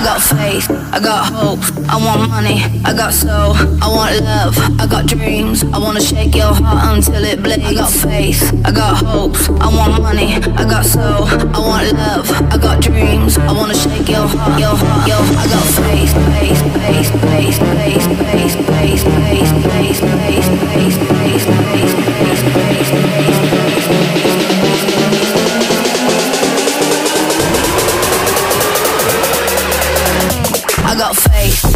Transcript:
got faith, I got hope, I want money, I got soul, I want love, I got dreams, I wanna shake your heart until it bleeds. I got faith, I got hope, I want money, I got soul, I want love, I got dreams, I wanna shake your heart, your heart, your heart. I got faith, faith, faith, faith, faith, faith, faith, faith, faith, faith, faith, faith, faith, faith, faith. I got faith.